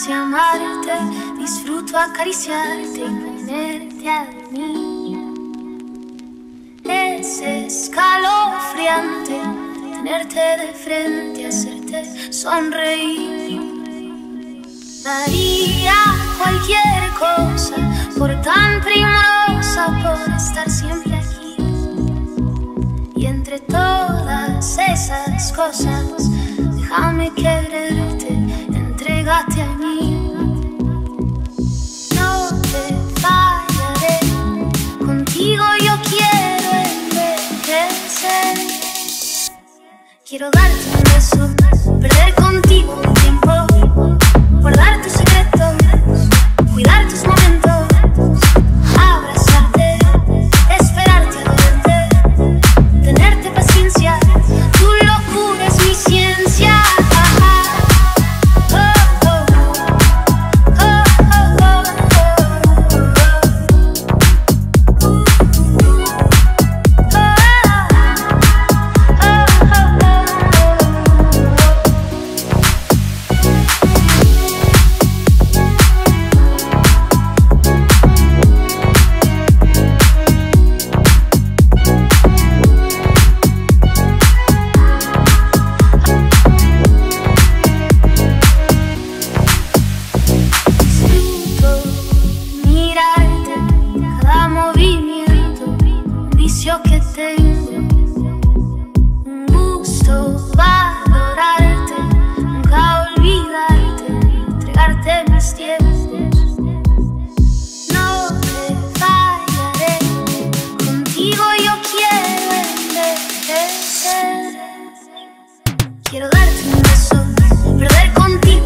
sé amarte, disfruto acariciarte y ponerte a dormir. Es escalofriante tenerte de frente, hacerte sonreír. Daría cualquier cosa por tan primorosa, por estar siempre aquí. Y entre todas esas cosas, déjame quererte, entrégate a mí. No te fallaré, contigo yo quiero envejecer. Quiero darte un beso, perder contigo un tiempo, guardar tus secretos, cuidar tus momentos, abrazarte, esperarte a verte, tenerte paciencia, tu locura es mi ciencia. Que tengo un gusto valorarte, nunca olvidarte, entregarte mis tiempos. No te fallaré, contigo yo quiero envejecer. Quiero darte un beso, perder contigo